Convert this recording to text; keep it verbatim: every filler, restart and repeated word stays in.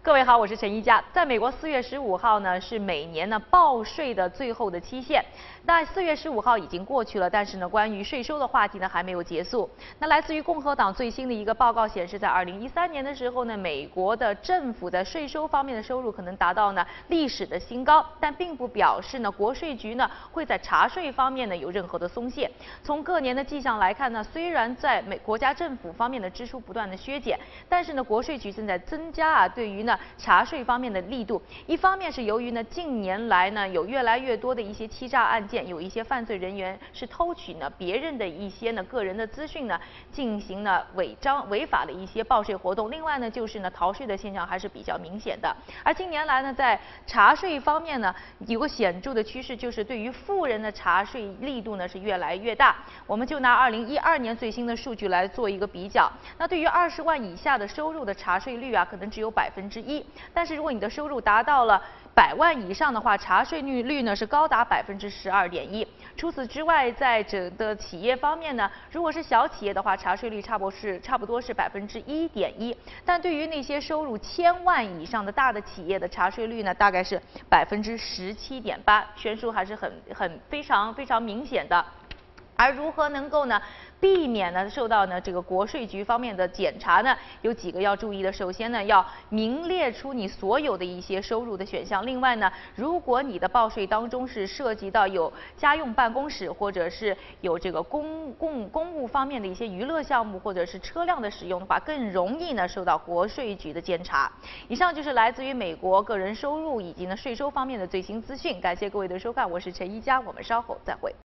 各位好，我是陈一佳。在美国，四月十五号呢是每年呢报税的最后的期限。那四月十五号已经过去了，但是呢，关于税收的话题呢还没有结束。那来自于共和党最新的一个报告显示，在二零一三年的时候呢，美国的政府在税收方面的收入可能达到呢历史的新高，但并不表示呢国税局呢会在查税方面呢有任何的松懈。从各年的迹象来看呢，虽然在美国家政府方面的支出不断的削减，但是呢国税局正在增加啊对于呢查税方面的力度。一方面是由于呢近年来呢有越来越多的一些欺诈案件，有一些犯罪人员是偷取呢别人的一些呢个人的资讯呢进行了违章违法的一些报税活动。另外呢就是呢逃税的现象还是比较明显的。而近年来呢在查税方面呢有个显著的趋势，就是对于富人的查税力度呢是越来越大。我们就拿二零一二年最新的数据来做一个比较。那对于二十万以下的收入的查税率啊，可能只有百分之一。但是如果你的收入达到了百万以上的话，查税率率呢是高达百分之十二点一。除此之外，在整个企业方面呢，如果是小企业的话，查税率差不多是差不多是百分之一点一。但对于那些收入千万以上的大的企业的查税率呢，大概是百分之十七点八，悬殊还是很很非常非常明显的。而如何能够呢避免呢受到呢这个国税局方面的检查呢？有几个要注意的。首先呢，要明列出你所有的一些收入的选项。另外呢，如果你的报税当中是涉及到有家用办公室，或者是有这个公共公务方面的一些娱乐项目，或者是车辆的使用的话，更容易呢受到国税局的监察。以上就是来自于美国个人收入以及呢税收方面的最新资讯。感谢各位的收看，我是陈一佳，我们稍后再会。